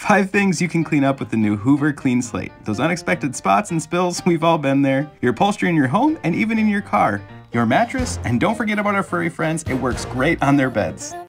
5 things you can clean up with the new Hoover Clean Slate. Those unexpected spots and spills, we've all been there. Your upholstery in your home and even in your car. Your mattress, and don't forget about our furry friends, it works great on their beds.